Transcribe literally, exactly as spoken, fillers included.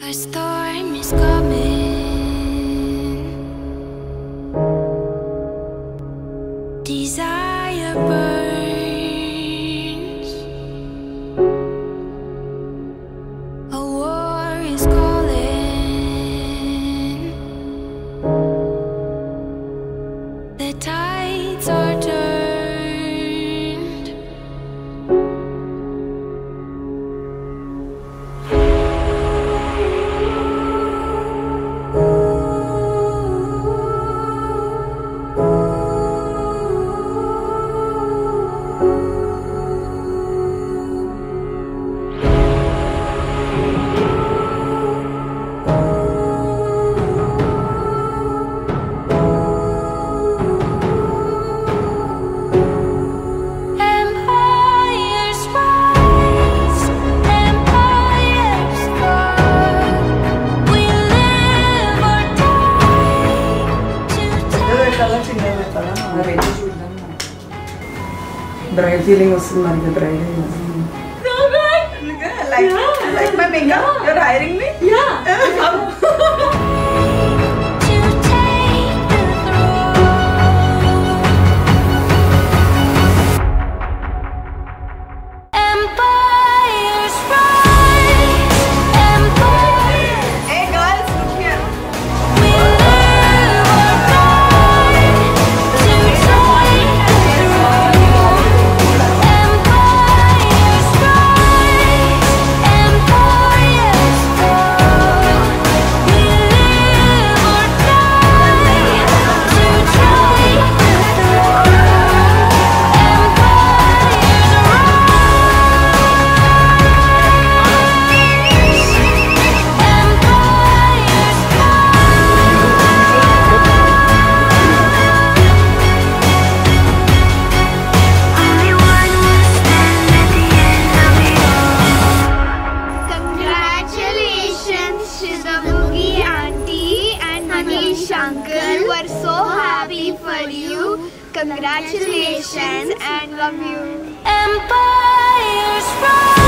A storm is coming. Desire burns. A war is calling. The tides are turned. Bride feeling was like bride. So good! Like, yeah. Like my makeup? Yeah. You're hiring me? Yeah! Manish uncle, we're so happy for you. Congratulations and love you. Empires rise.